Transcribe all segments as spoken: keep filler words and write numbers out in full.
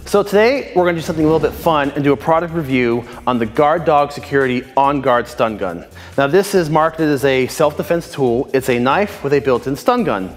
So today we're going to do something a little bit fun and do a product review on the Guard Dog Security Onguard stun gun. Now this is marketed as a self-defense tool. It's a knife with a built-in stun gun.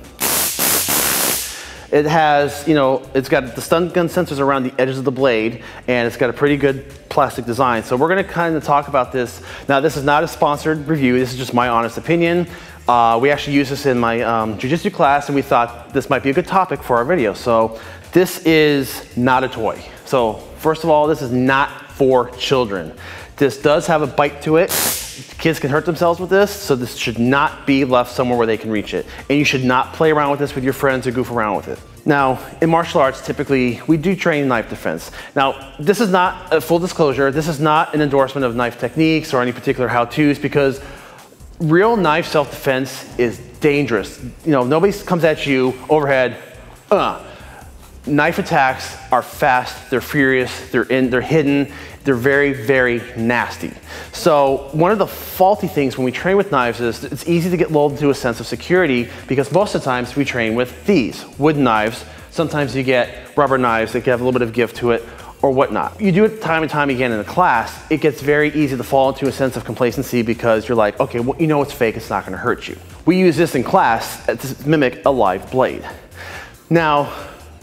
It has, you know, it's got the stun gun sensors around the edges of the blade, and it's got a pretty good plastic design. So we're going to kind of talk about this. Now this is not a sponsored review. This is just my honest opinion. Uh, we actually use this in my um, jiu-jitsu class, and we thought this might be a good topic for our video. So this is not a toy. So first of all, this is not for children. This does have a bite to it. Kids can hurt themselves with this, so this should not be left somewhere where they can reach it. And you should not play around with this with your friends or goof around with it. Now, in martial arts, typically, we do train knife defense. Now, this is not a full disclosure. This is not an endorsement of knife techniques or any particular how-tos, because real knife self-defense is dangerous. You know, nobody comes at you overhead, uh. Knife attacks are fast, they're furious, they're in, they're hidden, they're very, very nasty. So one of the faulty things when we train with knives is it's easy to get lulled into a sense of security, because most of the times we train with these wooden knives. Sometimes you get rubber knives that have a little bit of give to it or whatnot. You do it time and time again in the class, it gets very easy to fall into a sense of complacency because you're like, okay, well, you know it's fake, it's not gonna hurt you. We use this in class to mimic a live blade. Now,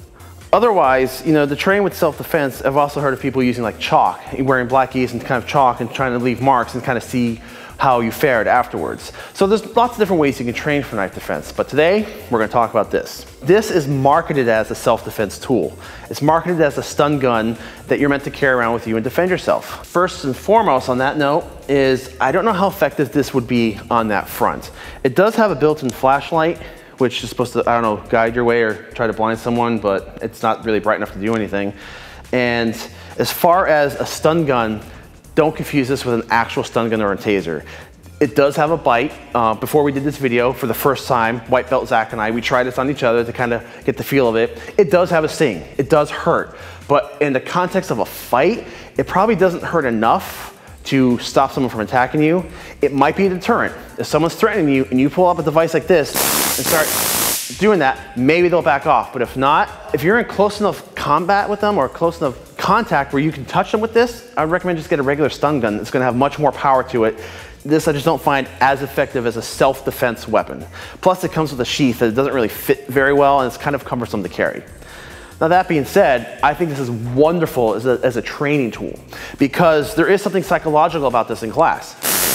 otherwise, you know, the train with self-defense, I've also heard of people using like chalk, wearing blackies and kind of chalk and trying to leave marks and kind of see how you fared afterwards. So there's lots of different ways you can train for knife defense, but today we're going to talk about this. This is marketed as a self-defense tool. It's marketed as a stun gun that you're meant to carry around with you and defend yourself. First and foremost on that note is, I don't know how effective this would be on that front. It does have a built-in flashlight, which is supposed to, I don't know, guide your way or try to blind someone, but it's not really bright enough to do anything. And as far as a stun gun, don't confuse this with an actual stun gun or a taser. It does have a bite. Uh, before we did this video, for the first time, White Belt Zach and I, we tried this on each other to kind of get the feel of it. It does have a sting. It does hurt. But in the context of a fight, it probably doesn't hurt enough to stop someone from attacking you. It might be a deterrent. If someone's threatening you and you pull up a device like this and start doing that, maybe they'll back off. But if not, if you're in close enough combat with them or close enough contact where you can touch them with this, I would recommend just get a regular stun gun. It's gonna have much more power to it. This I just don't find as effective as a self-defense weapon. Plus it comes with a sheath that doesn't really fit very well, and it's kind of cumbersome to carry. Now that being said, I think this is wonderful as a, as a training tool, because there is something psychological about this in class.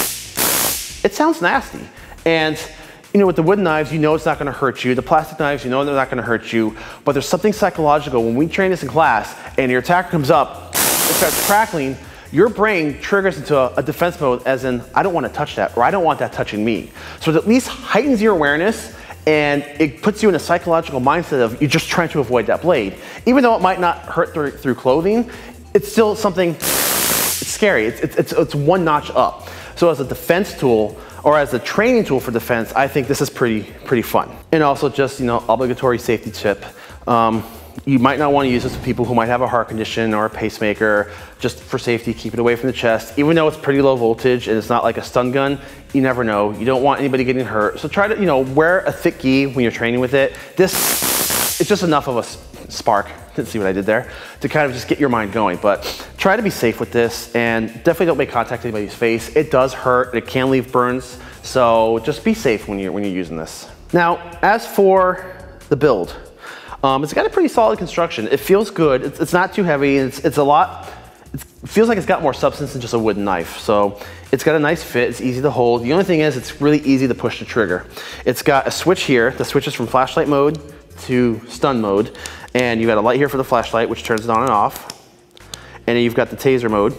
It sounds nasty, and you know, with the wooden knives, you know it's not gonna hurt you. The plastic knives, you know they're not gonna hurt you, but there's something psychological. When we train this in class and your attacker comes up and starts crackling, your brain triggers into a, a defense mode, as in, I don't wanna touch that, or I don't want that touching me. So it at least heightens your awareness, and it puts you in a psychological mindset of you're just trying to avoid that blade. Even though it might not hurt through, through clothing, it's still something, it's scary. It's, it's, it's, it's one notch up. So as a defense tool, or as a training tool for defense, I think this is pretty, pretty fun. And also just, you know, obligatory safety tip. Um, you might not want to use this with people who might have a heart condition or a pacemaker. Just for safety, keep it away from the chest. Even though it's pretty low voltage and it's not like a stun gun, you never know. You don't want anybody getting hurt. So try to, you know, wear a thick gi when you're training with it. This, it's just enough of a spark, didn't see what I did there, to kind of just get your mind going. But try to be safe with this, and definitely don't make contact with anybody's face. It does hurt, it can leave burns, so just be safe when you're, when you're using this. Now, as for the build, um, it's got a pretty solid construction. It feels good, it's, it's not too heavy, it's, it's a lot, it feels like it's got more substance than just a wooden knife. So it's got a nice fit, it's easy to hold. The only thing is, it's really easy to push the trigger. It's got a switch here that switches from flashlight mode to stun mode, and you've got a light here for the flashlight, which turns it on and off, and then you've got the taser mode,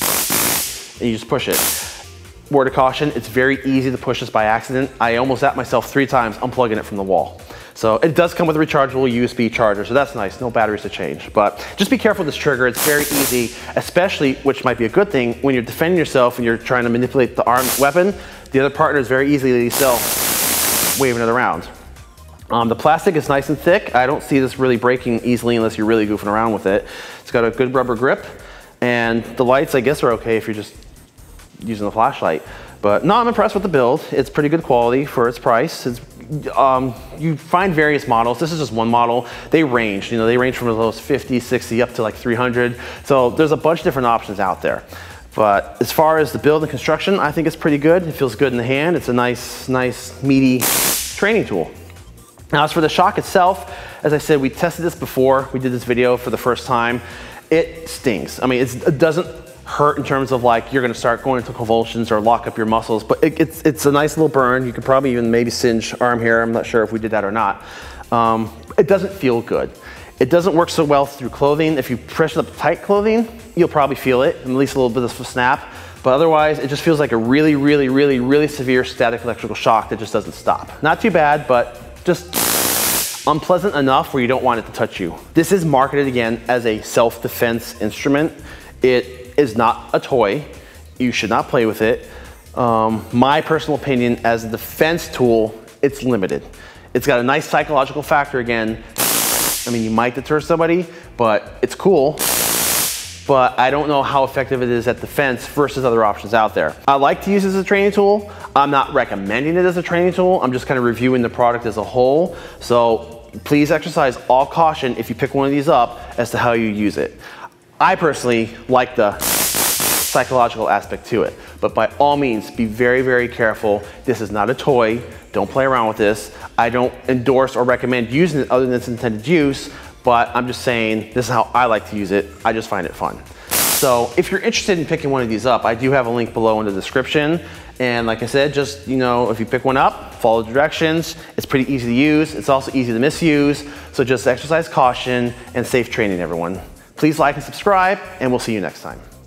and you just push it. Word of caution, it's very easy to push this by accident. I almost zapped myself three times unplugging it from the wall. So it does come with a rechargeable U S B charger, so that's nice, no batteries to change. But just be careful with this trigger, it's very easy, especially, which might be a good thing, when you're defending yourself and you're trying to manipulate the armed weapon, the other partner is very easily still waving it around. Um, the plastic is nice and thick. I don't see this really breaking easily unless you're really goofing around with it. It's got a good rubber grip, and the lights, I guess, are okay if you're just using the flashlight. But no, I'm impressed with the build. It's pretty good quality for its price. It's, um, you find various models. This is just one model. They range, you know, they range from those fifty, sixty up to like three hundred. So there's a bunch of different options out there. But as far as the build and construction, I think it's pretty good. It feels good in the hand. It's a nice, nice, meaty training tool. Now, as for the shock itself, as I said, we tested this before. We did this video for the first time. It stings. I mean, it's, it doesn't hurt in terms of like you're gonna start going into convulsions or lock up your muscles, but it, it's, it's a nice little burn. You could probably even maybe singe arm hair. I'm not sure if we did that or not. Um, it doesn't feel good. It doesn't work so well through clothing. If you press up tight clothing, you'll probably feel it, at least a little bit of a snap. But otherwise, it just feels like a really, really, really, really severe static electrical shock that just doesn't stop. Not too bad, but just unpleasant enough where you don't want it to touch you. This is marketed again as a self-defense instrument. It is not a toy. You should not play with it. Um, my personal opinion, as a defense tool, it's limited. It's got a nice psychological factor again. I mean, you might deter somebody, but it's cool. But I don't know how effective it is at defense versus other options out there. I like to use it as a training tool. I'm not recommending it as a training tool. I'm just kind of reviewing the product as a whole. So please exercise all caution if you pick one of these up as to how you use it. I personally like the psychological aspect to it, but by all means, be very, very careful. This is not a toy. Don't play around with this. I don't endorse or recommend using it other than its intended use, but I'm just saying this is how I like to use it. I just find it fun. So if you're interested in picking one of these up, I do have a link below in the description. And like I said, just, you know, if you pick one up, follow the directions. It's pretty easy to use. It's also easy to misuse. So just exercise caution and safe training, everyone. Please like and subscribe, and we'll see you next time.